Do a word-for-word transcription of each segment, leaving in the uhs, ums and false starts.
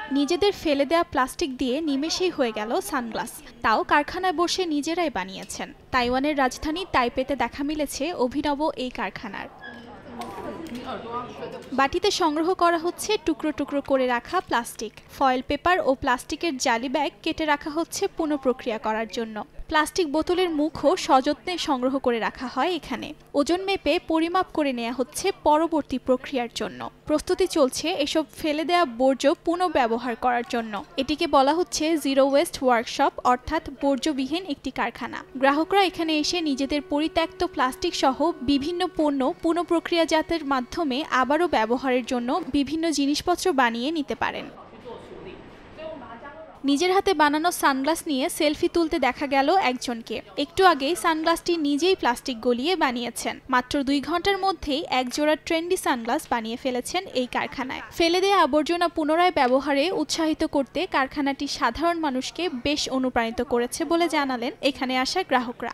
নিজেদের ফেলে দেওয়া প্লাস্টিক দিয়ে নিমেষেই হয়ে গেল সানগ্লাস, তাও কারখানায় বসে নিজেরাই বানিয়েছেন। তাইওয়ানের রাজধানী তাইপেতে দেখা মিলেছে অভিনব এই কারখানার। বাটিতে সংগ্রহ করা হচ্ছে টুকরো টুকরো করে রাখা প্লাস্টিক। ফয়েল পেপার ও প্লাস্টিকের জালি ব্যাগ কেটে রাখা হচ্ছে পুনঃপ্রক্রিয়া করার জন্য। প্লাস্টিক বোতলের মুখও সযত্নে সংগ্রহ করে রাখা হয় এখানে। ওজন মেপে পরিমাপ করে নেওয়া হচ্ছে পরবর্তী প্রক্রিয়ার জন্য। প্রস্তুতি চলছে এসব ফেলে দেওয়া বর্জ্য পুনঃব্যবহার করার জন্য। এটিকে বলা হচ্ছে জিরো ওয়েস্ট ওয়ার্কশপ, অর্থাৎ বর্জ্যবিহীন একটি কারখানা। গ্রাহকরা এখানে এসে নিজেদের পরিত্যক্ত প্লাস্টিক সহ বিভিন্ন পণ্য পুনঃপ্রক্রিয়াজাতের মাধ্যমে আবারও ব্যবহারের জন্য বিভিন্ন জিনিসপত্র বানিয়ে নিতে পারেন। নিজের হাতে বানানো সানগ্লাস নিয়ে সেলফি তুলতে দেখা গেল একজনকে। একটু আগেই সানগ্লাসটি নিজেই প্লাস্টিক গলিয়ে বানিয়েছেন। মাত্র দুই ঘন্টার মধ্যেই একজোড়া ট্রেন্ডি সানগ্লাস বানিয়ে ফেলেছেন এই কারখানায়। ফেলে দেওয়া আবর্জনা পুনরায় ব্যবহারে উৎসাহিত করতে কারখানাটি সাধারণ মানুষকে বেশ অনুপ্রাণিত করেছে বলে জানালেন এখানে আসা গ্রাহকরা।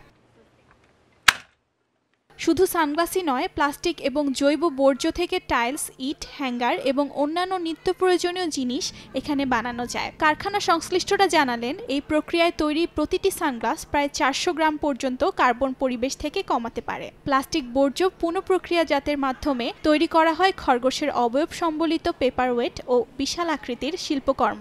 শুধু সানগ্লাসই নয়, প্লাস্টিক এবং জৈব বর্জ্য থেকে টাইলস, ইট, হ্যাঙ্গার এবং অন্যান্য নিত্য প্রয়োজনীয় জিনিস এখানে বানানো যায়। কারখানা সংশ্লিষ্টরা জানালেন এই প্রক্রিয়ায় তৈরি প্রতিটি সানগ্লাস প্রায় চারশো গ্রাম পর্যন্ত কার্বন পরিবেশ থেকে কমাতে পারে। প্লাস্টিক বর্জ্য পুনঃপ্রক্রিয়াজাতের মাধ্যমে তৈরি করা হয় খরগোশের অবয়ব সম্বলিত পেপারওয়েট ও বিশাল আকৃতির শিল্পকর্ম।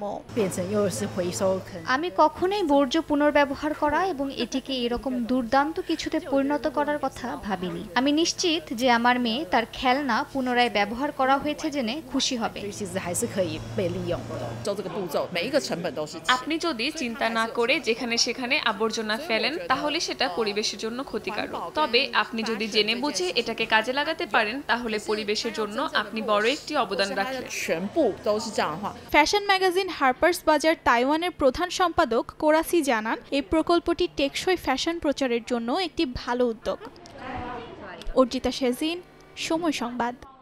আমি কখনোই বর্জ্য পুনর্ব্যবহার করা এবং এটিকে এরকম দুর্দান্ত কিছুতে পরিণত করার কথা ভাবি। আমি নিশ্চিত যে আমার মেয়ে তার খেলনা পুনরায় ব্যবহার করা হয়েছে জেনে খুশি হবে। আপনি যদি চিন্তা না করে যেখানে সেখানে আবর্জনা ফেলেন তাহলে সেটা পরিবেশের জন্য ক্ষতিকারক। তবে আপনি যদি জেনে বুঝে এটাকে কাজে লাগাতে পারেন তাহলে পরিবেশের জন্য আপনি বড় একটি অবদান রাখলেন। ফ্যাশন ম্যাগাজিন হার্পার্স বাজার তাইওয়ানের প্রধান সম্পাদক কোরাসি জানান এই প্রকল্পটি টেকসই ফ্যাশন প্রচারের জন্য একটি ভালো উদ্যোগ। অর্জিতা শেজিন, সময় সংবাদ।